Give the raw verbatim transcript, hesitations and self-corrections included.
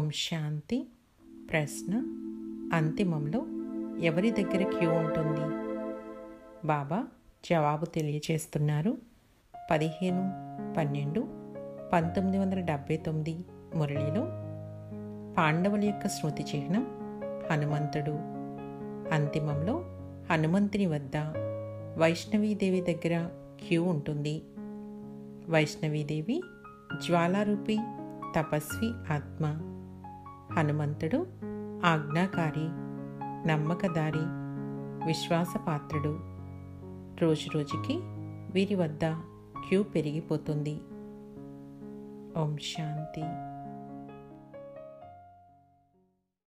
ఓం శాంతి. ప్రశ్న: అంతిమంలో ఎవరి దగ్గర క్యూ ఉంటుంది? బాబా జవాబు తెలియచేస్తున్నారు. పదిహేను పన్నెండు పంతొమ్మిది వందల డెబ్భై తొమ్మిది మురళిలో పాండవుల యొక్క స్మృతి చిహ్నం హనుమంతుడు. అంతిమంలో హనుమంతుని వద్ద వైష్ణవీదేవి దగ్గర క్యూ ఉంటుంది. వైష్ణవీదేవి జ్వాలారూపి తపస్వి ఆత్మ. హనుమంతుడు ఆజ్ఞాకారి, నమ్మకదారి, విశ్వాసపాత్రుడు. రోజురోజుకి వీరి వద్ద క్యూ పెరిగిపోతుంది. ఓం శాంతి.